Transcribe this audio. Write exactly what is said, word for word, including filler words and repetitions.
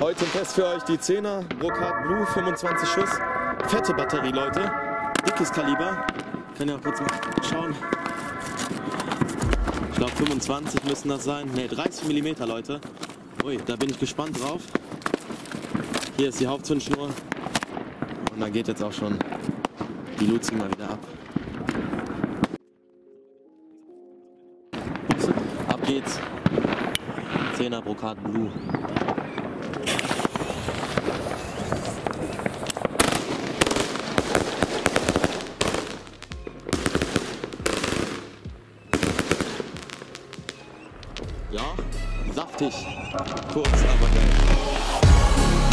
Heute im Test für euch die zehner Brocard Blue, fünfundzwanzig Schuss. Fette Batterie, Leute. Dickes Kaliber. Könnt ihr mal kurz mal schauen. Ich glaube fünfundzwanzig müssen das sein. Ne, dreißig Millimeter, Leute. Ui, da bin ich gespannt drauf. Hier ist die Hauptzündschnur. Und dann geht jetzt auch schon die Luzi mal wieder ab. Ab geht's. zehner Brocard Blue. Ja, saftig. Kurz, aber geil.